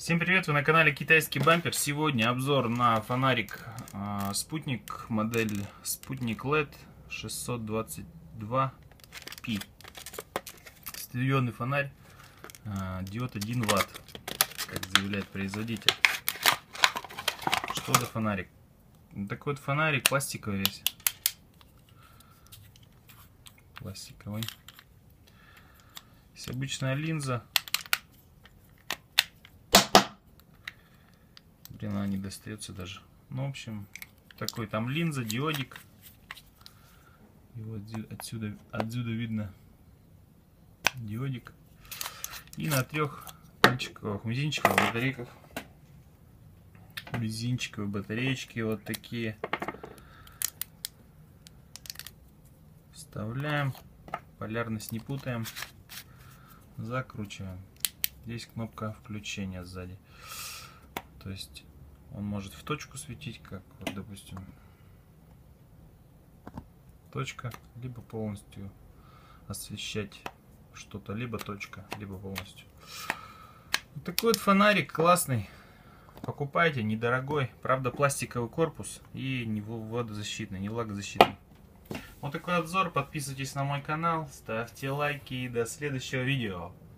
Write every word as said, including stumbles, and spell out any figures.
Всем привет, вы на канале Китайский Бампер. Сегодня обзор на фонарик э, Спутник, модель Спутник эл и ди шестьсот двадцать два пи. Стадионный фонарь, э, диод один ватт, как заявляет производитель. Что за фонарик? Такой вот фонарик, пластиковый весь. Пластиковый. Есть обычная линза. Блин, она не достается даже. Ну, в общем, такой там линза, диодик. И вот отсюда, отсюда видно диодик. И на трех пальчиковых, мизинчиковых батарейках. Мизинчиковые батареечки вот такие. Вставляем. Полярность не путаем. Закручиваем. Здесь кнопка включения сзади. То есть он может в точку светить, как вот, допустим, точка, либо полностью освещать что-то, либо точка, либо полностью. Вот такой вот фонарик классный. Покупайте, недорогой. Правда, пластиковый корпус и не водозащитный, не влагозащитный. Вот такой обзор. Подписывайтесь на мой канал, ставьте лайки и до следующего видео.